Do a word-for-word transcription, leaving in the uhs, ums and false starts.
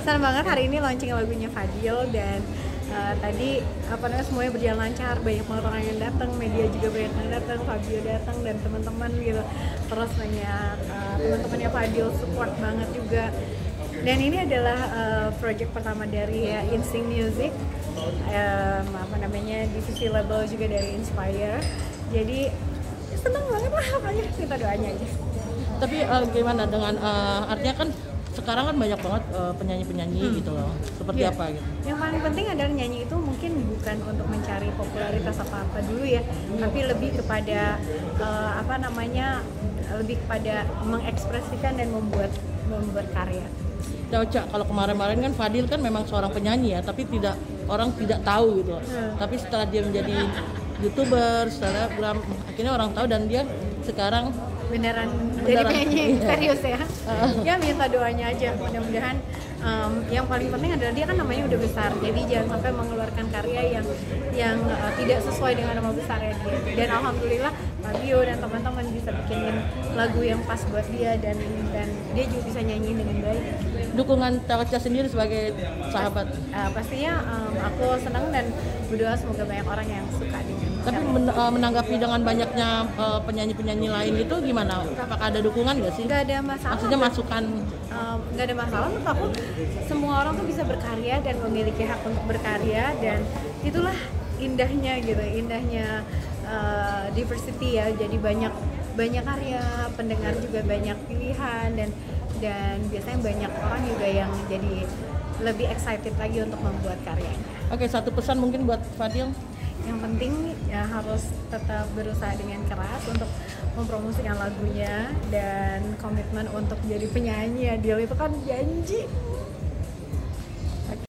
senang banget hari ini launching lagunya Fadil dan uh, tadi apa namanya semuanya berjalan lancar, banyak banget orang yang datang, media juga banyak yang datang, Fabio datang dan teman-teman gitu. Terus banyak uh, teman-temannya Fadil support banget juga. Dan ini adalah uh, project pertama dari ya, Instinct Music, um, apa namanya divisi label juga dari Inspire. Jadi senang banget lah, makanya kita doanya aja. Tapi uh, gimana dengan uh, artinya kan sekarang kan banyak banget uh, penyanyi-penyanyi hmm. gitu loh. Seperti yeah. apa gitu. Yang paling penting adalah nyanyi itu mungkin bukan untuk mencari popularitas apa-apa dulu ya, hmm. tapi lebih kepada uh, apa namanya lebih kepada mengekspresikan dan membuat membuat karya. Cak, kalau kemarin-kemarin kan Fadil kan memang seorang penyanyi ya, tapi tidak orang tidak tahu gitu. Hmm. Tapi setelah dia menjadi YouTuber, selebgram, akhirnya orang tahu dan dia sekarang beneran, beneran jadi penyanyi iya. serius ya. Uh. Ya minta doanya aja, mudah-mudahan um, yang paling penting adalah dia kan namanya udah besar, jadi jangan sampai mengeluarkan karya yang yang uh, tidak sesuai dengan nama besarnya dia. Dan alhamdulillah Fabio dan teman-teman bisa bikinin lagu yang pas buat dia dan dan dia juga bisa nyanyi dengan baik. Dukungan Tawaca sendiri sebagai sahabat? Uh, pastinya um, aku senang dan berdoa semoga banyak orang yang suka dengan. Tapi men- uh, menanggapi dengan banyaknya uh, penyanyi-penyanyi lain itu gimana? Apakah ada dukungan nggak sih? Nggak ada masalah. Maksudnya masukan? Um, nggak ada masalah. Menurut aku semua orang tuh bisa berkarya dan memiliki hak untuk berkarya dan itulah indahnya gitu, indahnya uh, diversity ya. Jadi banyak banyak karya, pendengar juga banyak pilihan dan dan biasanya banyak orang juga yang jadi lebih excited lagi untuk membuat karyanya. Oke, satu pesan mungkin buat Fadil. Yang penting ya harus tetap berusaha dengan keras untuk mempromosikan lagunya dan komitmen untuk jadi penyanyi. Adil itu kan janji